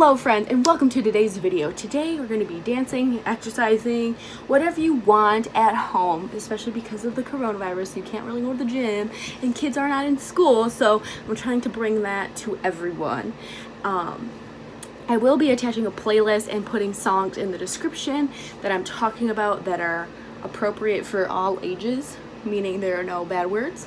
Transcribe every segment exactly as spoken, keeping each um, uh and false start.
Hello friends, and welcome to today's video. Today we're going to be dancing, exercising, whatever you want at home, especially because of the coronavirus. You can't really go to the gym and kids are not in school, so I'm trying to bring that to everyone. Um, I will be attaching a playlist and putting songs in the description that I'm talking about that are appropriate for all ages, meaning there are no bad words.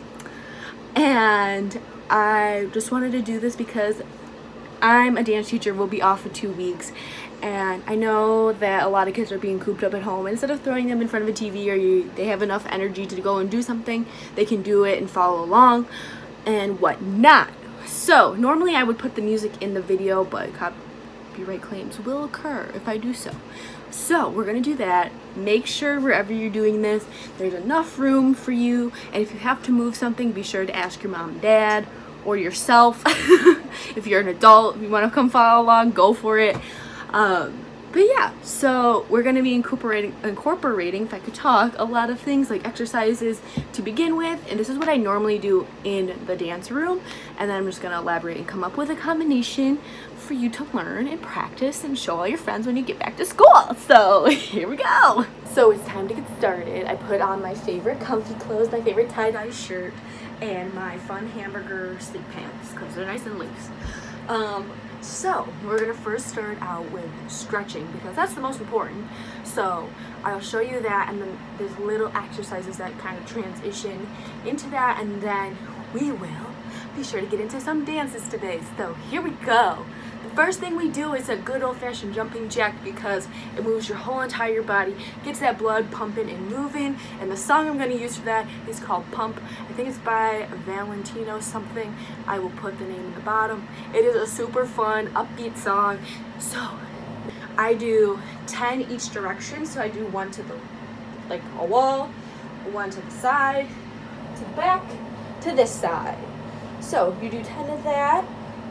And I just wanted to do this because I'm a dance teacher, will be off for two weeks, and I know that a lot of kids are being cooped up at home. Instead of throwing them in front of a T V or you, they have enough energy to go and do something, they can do it and follow along and whatnot. So normally I would put the music in the video, but copyright claims will occur if I do so. So we're gonna do that. Make sure wherever you're doing this, there's enough room for you, and if you have to move something, be sure to ask your mom and dad or yourself. If you're an adult, if you want to come follow along, go for it. Um, but yeah, so we're going to be incorporating, incorporating, if I could talk, a lot of things like exercises to begin with. And this is what I normally do in the dance room. And then I'm just going to elaborate and come up with a combination for you to learn and practice and show all your friends when you get back to school. So here we go. So it's time to get started. I put on my favorite comfy clothes, my favorite tie-dye shirt, and my fun hamburger sleep pants because they're nice and loose. Um, so we're gonna first start out with stretching because that's the most important. So I'll show you that, and then there's little exercises that kind of transition into that, and then we will be sure to get into some dances today. So here we go. The first thing we do is a good old-fashioned jumping jack because it moves your whole entire body, gets that blood pumping and moving. And the song I'm going to use for that is called Pump. I think it's by Valentino something. I will put the name in the bottom. It is a super fun, upbeat song. So I do ten each direction. So I do one to the, like a wall, one to the side, to the back, to this side. So you do ten of that.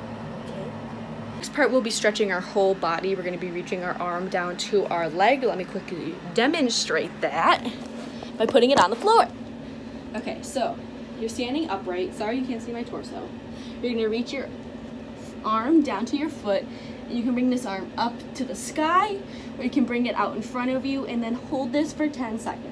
Next part, we'll be stretching our whole body. We're going to be reaching our arm down to our leg. Let me quickly demonstrate that by putting it on the floor. Okay, so you're standing upright. Sorry you can't see my torso. You're going to reach your arm down to your foot. You can bring this arm up to the sky, or you can bring it out in front of you and then hold this for ten seconds.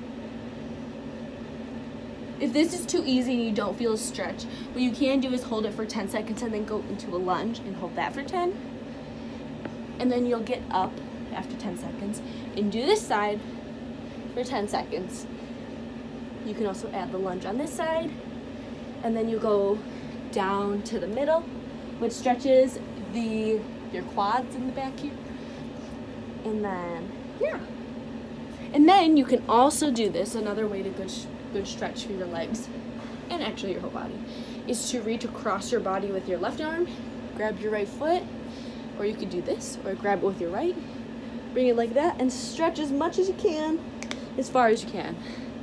If this is too easy and you don't feel a stretch, what you can do is hold it for ten seconds and then go into a lunge and hold that for ten. And then you'll get up after ten seconds and do this side for ten seconds. You can also add the lunge on this side. And then you go down to the middle, which stretches the your quads in the back here. And then, yeah. And then you can also do this, another way to good good stretch for your legs and actually your whole body is to reach across your body with your left arm, grab your right foot, or you could do this, or grab it with your right, bring it like that, and stretch as much as you can, as far as you can.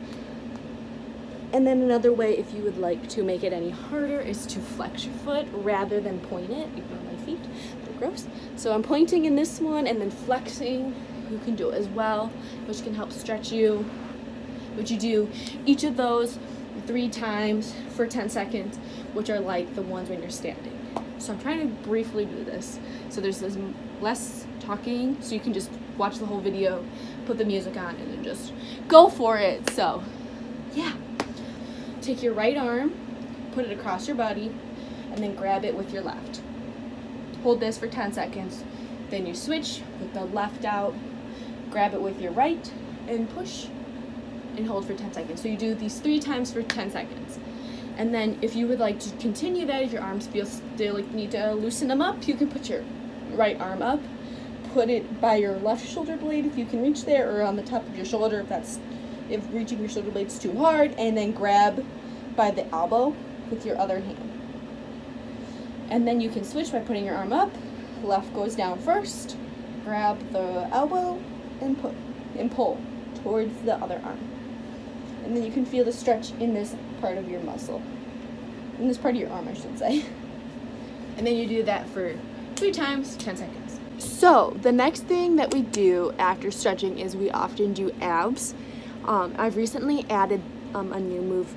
And then another way, if you would like to make it any harder, is to flex your foot rather than point it. Ignore my feet, they're gross. So I'm pointing in this one and then flexing. You can do it as well, which can help stretch you. But you do each of those three times for ten seconds, which are like the ones when you're standing. So I'm trying to briefly do this. So there's this less talking, so you can just watch the whole video, put the music on, and then just go for it. So yeah, take your right arm, put it across your body, and then grab it with your left. Hold this for ten seconds. Then you switch with the left out, grab it with your right, and push and hold for ten seconds. So you do these three times for ten seconds. And then if you would like to continue that, if your arms feel still like you need to loosen them up, you can put your right arm up, put it by your left shoulder blade if you can reach there, or on the top of your shoulder if that's if reaching your shoulder blade's too hard, and then grab by the elbow with your other hand. And then you can switch by putting your arm up, left goes down first, grab the elbow and put and pull towards the other arm. And then you can feel the stretch in this part of your muscle. In this part of your arm, I should say. And then you do that for three times, ten seconds. So the next thing that we do after stretching is we often do abs. Um, I've recently added um, a new move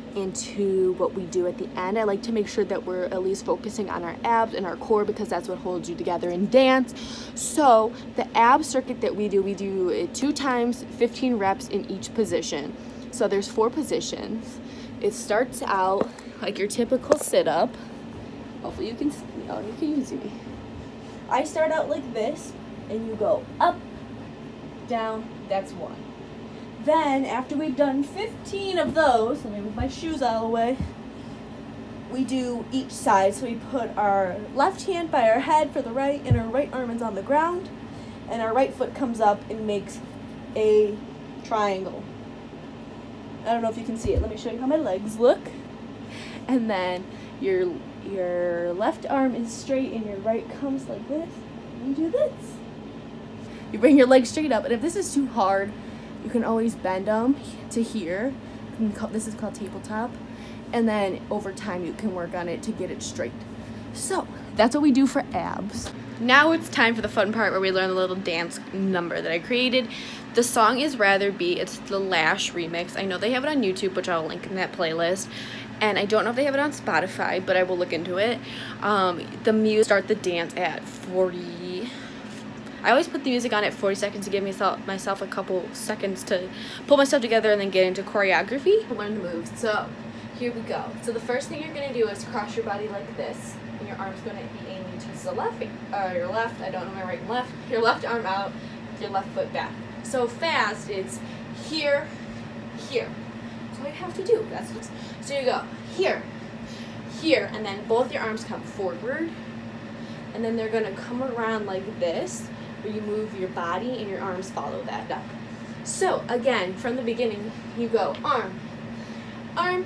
into what we do at the end. I like to make sure that we're at least focusing on our abs and our core because that's what holds you together in dance. So the ab circuit that we do, we do it two times, fifteen reps in each position. So there's four positions. It starts out like your typical sit-up. Hopefully you can, oh, you can use me. I start out like this, and you go up, down, that's one. Then, after we've done fifteen of those, let me move my shoes out of the way, we do each side. So we put our left hand by our head for the right, and our right arm is on the ground, and our right foot comes up and makes a triangle. I don't know if you can see it. Let me show you how my legs look. And then your your left arm is straight and your right comes like this. And you do this. You bring your legs straight up, and if this is too hard, you can always bend them to here. You can call, this is called tabletop. And then over time you can work on it to get it straight. So that's what we do for abs. Now it's time for the fun part where we learn the little dance number that I created. The song is Rather Be. It's the Lash remix. I know they have it on YouTube, which I'll link in that playlist. And I don't know if they have it on Spotify, but I will look into it. Um, the music start the dance at forty. I always put the music on at forty seconds to give myself myself a couple seconds to pull myself together and then get into choreography. Learn the moves. So here we go. So the first thing you're gonna do is cross your body like this, and your arm's gonna be aiming to the left, or your left. I don't know my right and left. Your left arm out, your left foot back. So fast, it's here, here. That's all you have to do. That's what's, so you go here, here, and then both your arms come forward, and then they're gonna come around like this, where you move your body and your arms follow that up. So again, from the beginning, you go arm, arm,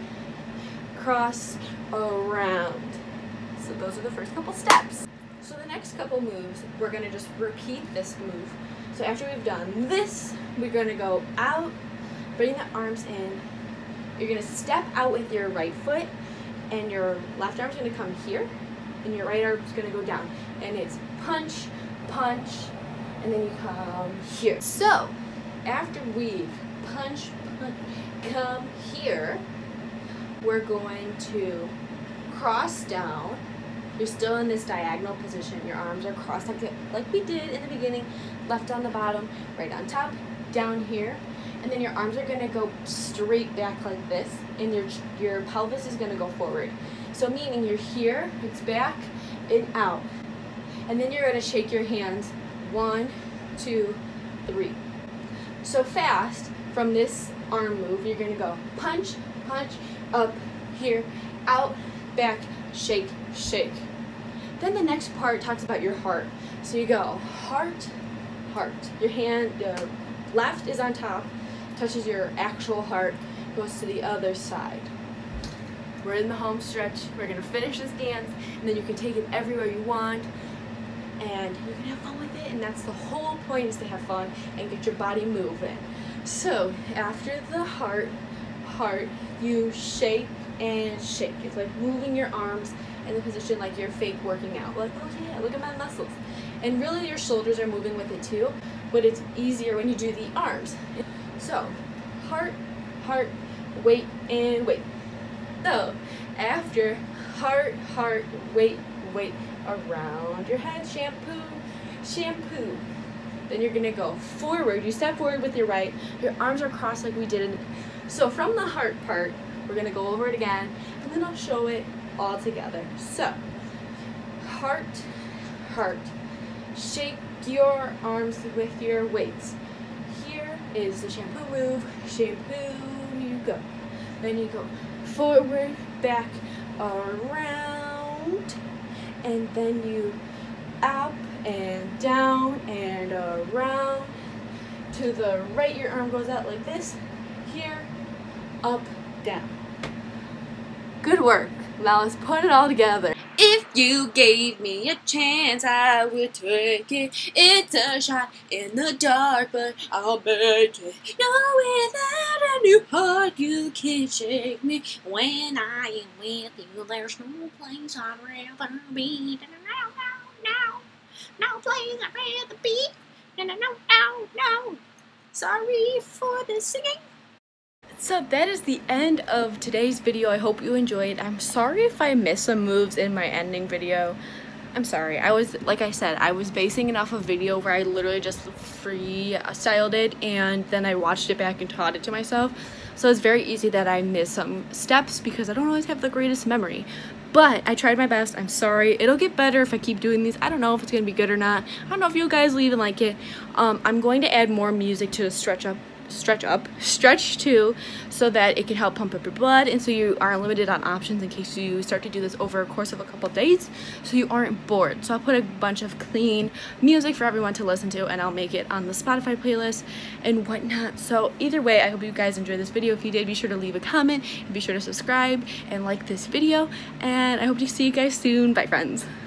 cross, around. So those are the first couple steps. So the next couple moves, we're gonna just repeat this move. So after we've done this, we're gonna go out, bring the arms in. You're gonna step out with your right foot, and your left arm's gonna come here, and your right arm's gonna go down. And it's punch, punch, and then you come here. So after we've punch, punch, come here, we're going to cross down. You're still in this diagonal position. Your arms are crossed like, like we did in the beginning. Left on the bottom, right on top, down here. And then your arms are gonna go straight back like this, and your, your pelvis is gonna go forward. So meaning you're here, it's back, and out. And then you're gonna shake your hands, one, two, three. So fast, from this arm move, you're gonna go punch, punch, up, here, out, back, shake, shake. Then the next part talks about your heart. So you go heart, heart. Your hand, uh, left is on top, touches your actual heart, goes to the other side. We're in the home stretch. We're gonna finish this dance, and then you can take it everywhere you want, and you can have fun with it. And that's the whole point, is to have fun and get your body moving. So after the heart, heart, you shake and shake. It's like moving your arms in the position like you're fake working out. Like, oh yeah, look at my muscles. And really your shoulders are moving with it too, but it's easier when you do the arms. So, heart, heart, wait, and wait. So, after heart, heart, wait, wait, around your head, shampoo, shampoo. Then you're gonna go forward. You step forward with your right. Your arms are crossed like we did in the, so from the heart part, we're gonna go over it again, and then I'll show it all together. So, heart, heart. Shake your arms with your weights. Here is the shampoo move. Shampoo, you go. Then you go forward, back, around, and then you up and down and around. To the right, your arm goes out like this. Here, up, down. Good work. Now let's put it all together. If you gave me a chance, I would take it. It's a shot in the dark, but I'll make it. Knowing that a new heart, you can shake me. When I am with you, there's no place I'd rather be. No, no, no, no place I'd rather be. No, no, no, no, no. Sorry for the singing. So that is the end of today's video. I hope you enjoyed. I'm sorry if I missed some moves in my ending video. I'm sorry. I was, like I said, I was basing it off a video where I literally just freestyled it and then I watched it back and taught it to myself. So it's very easy that I miss some steps because I don't always have the greatest memory. But I tried my best. I'm sorry. It'll get better if I keep doing these. I don't know if it's going to be good or not. I don't know if you guys will even like it. Um, I'm going to add more music to stretch up stretch up stretch too, so that it can help pump up your blood, and so you are limited on options in case you start to do this over a course of a couple days, so you aren't bored. So I'll put a bunch of clean music for everyone to listen to, and I'll make it on the Spotify playlist and whatnot. So either way, I hope you guys enjoyed this video. If you did, be sure to leave a comment and be sure to subscribe and like this video, and I hope to see you guys soon. Bye friends.